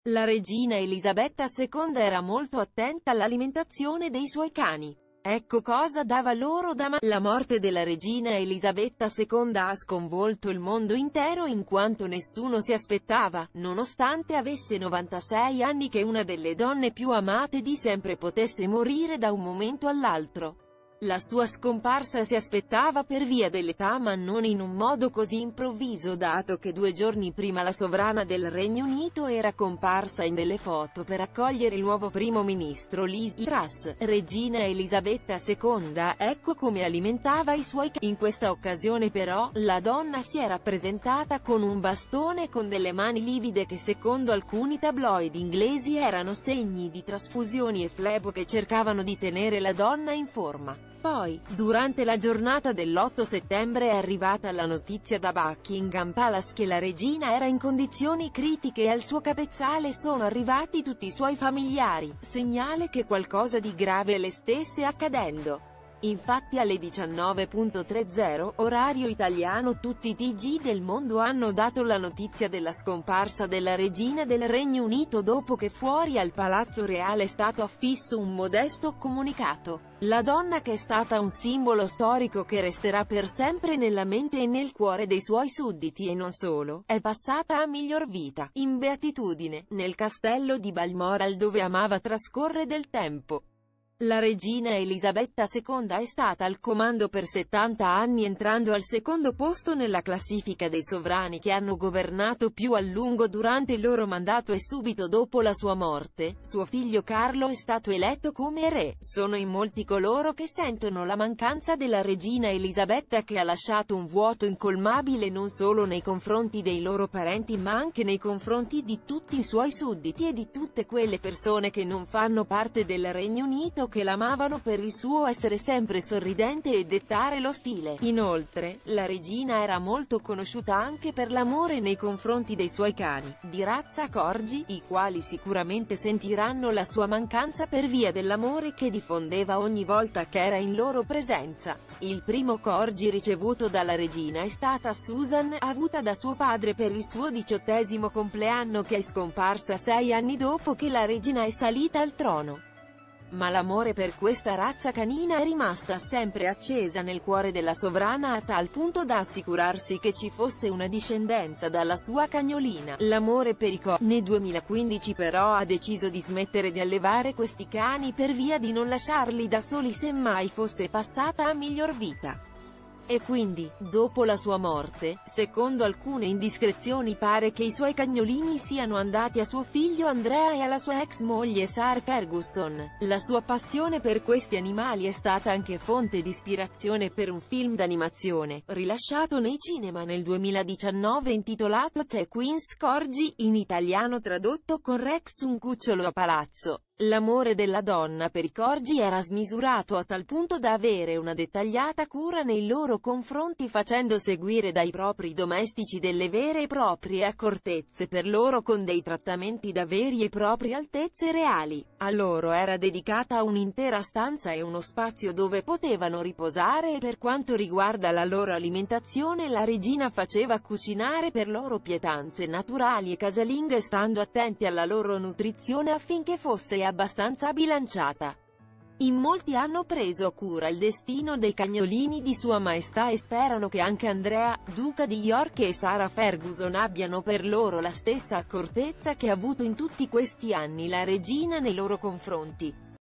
La regina Elisabetta II era molto attenta all'alimentazione dei suoi cani. Ecco cosa dava loro da mangiare. La morte della regina Elisabetta II ha sconvolto il mondo intero in quanto nessuno si aspettava, nonostante avesse 96 anni, che una delle donne più amate di sempre potesse morire da un momento all'altro. La sua scomparsa si aspettava per via dell'età, ma non in un modo così improvviso, dato che 2 giorni prima la sovrana del Regno Unito era comparsa in delle foto per accogliere il nuovo primo ministro Liz Truss. Regina Elisabetta II, ecco come alimentava i suoi cani. In questa occasione però, la donna si era presentata con un bastone con delle mani livide che secondo alcuni tabloid inglesi erano segni di trasfusioni e flebo che cercavano di tenere la donna in forma. Poi, durante la giornata dell'8 settembre è arrivata la notizia da Buckingham Palace che la regina era in condizioni critiche e al suo capezzale sono arrivati tutti i suoi familiari, segnale che qualcosa di grave le stesse accadendo. Infatti alle 19:30 orario italiano tutti i TG del mondo hanno dato la notizia della scomparsa della regina del Regno Unito dopo che fuori al Palazzo Reale è stato affisso un modesto comunicato. La donna, che è stata un simbolo storico che resterà per sempre nella mente e nel cuore dei suoi sudditi e non solo, è passata a miglior vita, in beatitudine, nel castello di Balmoral dove amava trascorrere del tempo. La regina Elisabetta II è stata al comando per 70 anni, entrando al secondo posto nella classifica dei sovrani che hanno governato più a lungo durante il loro mandato, e subito dopo la sua morte, suo figlio Carlo è stato eletto come re. Sono in molti coloro che sentono la mancanza della regina Elisabetta, che ha lasciato un vuoto incolmabile non solo nei confronti dei loro parenti ma anche nei confronti di tutti i suoi sudditi e di tutte quelle persone che non fanno parte del Regno Unito, che l'amavano per il suo essere sempre sorridente e dettare lo stile. Inoltre, la regina era molto conosciuta anche per l'amore nei confronti dei suoi cani, di razza corgi, i quali sicuramente sentiranno la sua mancanza per via dell'amore che diffondeva ogni volta che era in loro presenza. Il primo corgi ricevuto dalla regina è stata Susan, avuta da suo padre per il suo 18° compleanno, che è scomparsa 6 anni dopo che la regina è salita al trono. Ma l'amore per questa razza canina è rimasta sempre accesa nel cuore della sovrana, a tal punto da assicurarsi che ci fosse una discendenza dalla sua cagnolina. L'amore per i corgi. Nel 2015 però ha deciso di smettere di allevare questi cani per via di non lasciarli da soli semmai fosse passata a miglior vita. E quindi, dopo la sua morte, secondo alcune indiscrezioni pare che i suoi cagnolini siano andati a suo figlio Andrea e alla sua ex moglie Sarah Ferguson. La sua passione per questi animali è stata anche fonte di ispirazione per un film d'animazione, rilasciato nei cinema nel 2019 intitolato The Queen's Corgi, in italiano tradotto con Rex, un cucciolo a palazzo. L'amore della donna per i corgi era smisurato a tal punto da avere una dettagliata cura nei loro confronti, facendo seguire dai propri domestici delle vere e proprie accortezze per loro con dei trattamenti da veri e propri altezze reali. A loro era dedicata un'intera stanza e uno spazio dove potevano riposare, e per quanto riguarda la loro alimentazione la regina faceva cucinare per loro pietanze naturali e casalinghe, stando attenti alla loro nutrizione affinché fosse abbastanza bilanciata. In molti hanno preso cura il destino dei cagnolini di Sua Maestà e sperano che anche Andrea, duca di York, e Sarah Ferguson abbiano per loro la stessa accortezza che ha avuto in tutti questi anni la regina nei loro confronti.